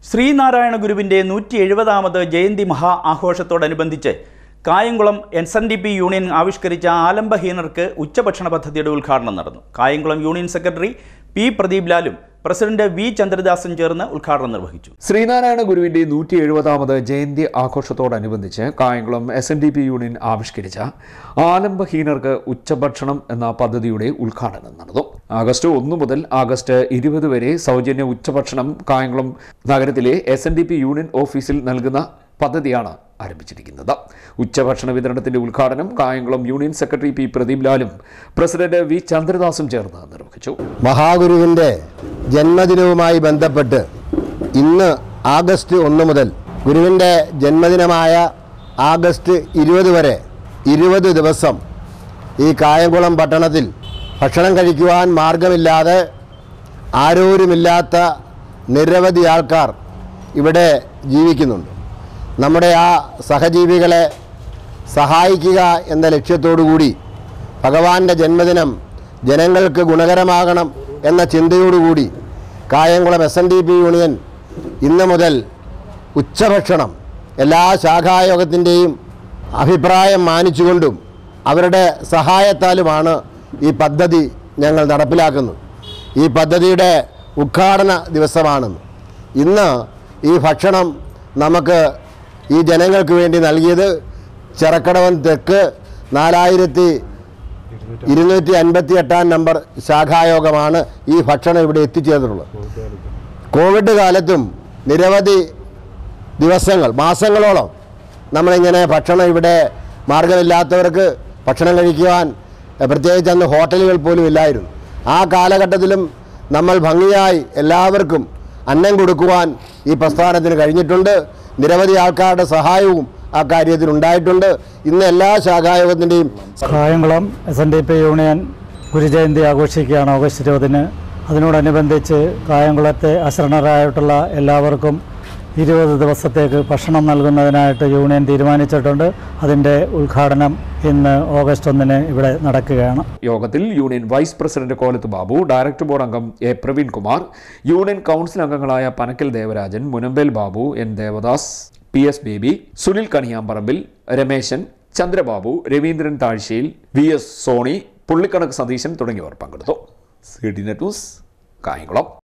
ശ്രീനാരായണ ഗുരുവിൻ്റെ 170ാമത് ജയന്തി മഹാ ആഘോഷത്തോടനുബന്ധിച്ച് Kayamkulam NSNDP union ആവിഷ്കരിച്ച ആലംബഹീനർക്ക് ഉച്ചഭക്ഷണ പദ്ധതിയുടെ ഉദ്ഘാടനം നടന്നു. Kayamkulam union secretary P. Pradeep ലാലും പ്രസിഡന്റ് V. ചന്ദ്രദാസും ചേർന്ന് ഉദ്ഘാടനം നിർവഹിച്ചു. ശ്രീനാരായണ ഗുരുവിന്റെ 170ാമത് ജയന്തി ആഘോഷത്തോടനുബന്ധിച്ച് കായംകുളം SNDP യൂണിയൻ ആവിഷ്കരിച്ച ആലംബഹീനർക്ക് ഉച്ചഭക്ഷണം എന്ന പദ്ധതിയുടെ ഉദ്ഘാടനം നടന്നു. ആഗസ്റ്റ് 1 മുതൽ ആഗസ്റ്റ് 20 വരെ സൗജന്യ ഉച്ചഭക്ഷണം കായംകുളം നഗരത്തിലെ SNDP യൂണിയൻ ഓഫീസിൽ നൽകുന്ന പദ്ധതിയാണ് ആരംഭിച്ചിരിക്കുന്നത്. ഉച്ചഭക്ഷണ വിതരണത്തിന്റെ ഉദ്ഘാടനം Kayamkulam union secretary P. Pradeep ലാലും പ്രസിഡന്റ് V. ചന്ദ്രദാസും ചേർന്ന് നിർവഹിച്ചു. മഹാഗുരുവിന്റെ ജന്മദിനവുമായി ബന്ധപ്പെട്ട് ഇന്ന് ആഗസ്റ്റ് 1 മുതൽ ഗുരുവിന്റെ ജന്മദിനമായ ആഗസ്റ്റ് 20 വരെ 20 ദിവസം ഈ കായംകുളം പട്ടണത്തിൽ ഭക്ഷണം കഴിക്കുവാൻ മാർഗമില്ലാതെ ആരോരുമില്ലാത്ത നിരവധി ആൾക്കാർ ഇവിടെ ജീവിക്കുന്നുണ്ട്. നമ്മുടെ ആ സഹജീവികളെ സഹായിക്കുക എന്ന ലക്ഷ്യത്തോടുകൂടി ഭഗവാന്റെ ജന്മദിനം ജനങ്ങൾക്ക് ഗുണകരമാകണം എന്ന ചിന്തയോടുകൂടി കായംകുളം SNDP യൂണിയൻ ഇന്ന് മുതൽ ഉച്ചഭക്ഷണം എല്ലാ ശാഖായോഗത്തിൻ്റെയും അഭിപ്രായം മാനിച്ചുകൊണ്ടും അവരുടെ സഹായത്താലുമാണ് ഈ പദ്ധതി ഞങ്ങൾ നടപ്പിലാക്കുന്നത്. ഈ പദ്ധതിയുടെ ഉദ്ഘാടന ദിവസമാണെന്ന്. ഇന്ന് ഈ ഭക്ഷണം നമുക്ക് ഈ ജനങ്ങൾക്ക് വേണ്ടി നൽകിയത് ചെറക്കടവൻ തെക്ക് 4258 നമ്പർ ശാഖായോഗമാണ് ഈ ഭക്ഷണം ഇവിടെ എത്തിച്ചേർന്നിട്ടുള്ളത്. കോവിഡ് കാലത്തും നിരവധി ദിവസങ്ങൾ മാസങ്ങളോളം നമ്മളിങ്ങനെ ഭക്ഷണം ഇവിടെ മാർഗമില്ലാത്തവർക്ക് ഭക്ഷണം കഴിക്കുവാൻ പ്രത്യേകിച്ച് അന്ന് ഹോട്ടലുകൾ പോലും ഇല്ലായിരുന്നു. ആ കാലഘട്ടത്തിലും നമ്മൾ ഭംഗിയായി എല്ലാവർക്കും അന്നം കൊടുക്കുവാൻ ഈ പ്രസ്ഥാനത്തിന് കഴിഞ്ഞിട്ടുണ്ട്. നിരവധി ആൾക്കാരുടെ സഹായവും ആ കാര്യത്തിൽ ഉണ്ടായിട്ടുണ്ട്. ഇന്ന് എല്ലാ ശാഖായോഗത്തിൻ്റെയും കായംകുളം SNDP യൂണിയൻ ഗുരുജയന്തി ആഘോഷിക്കുകയാണ് ഓഗസ്റ്റ് 20-ന്. അതിനോടനുബന്ധിച്ച് കായംകുളത്തെ അശരണരായിട്ടുള്ള എല്ലാവർക്കും 20 ദിവസത്തേക്ക് ഭക്ഷണം നൽകുന്നതിനായിട്ട് യൂണിയൻ തീരുമാനിച്ചിട്ടുണ്ട്. അതിൻ്റെ ഉദ്ഘാടനം ഇന്ന് ഓഗസ്റ്റ് 1-ന് ഇവിടെ നടക്കുകയാണ്. യോഗത്തിൽ union vice president Kolath Babu, director board അംഗം A. Praveen Kumar, union council അംഗങ്ങളായ Panackal Devarajan, Munambel Babu, N. Devadas, PS. Baby, Sunil Kaniyamparambil, Rameshan, Chandrababu, Raveendran Thazhchayil, VS. Sony, Pullikkanakku Satheesan തുടങ്ങിയവർ പങ്കെടുത്തു. CT news, Kayamkulam.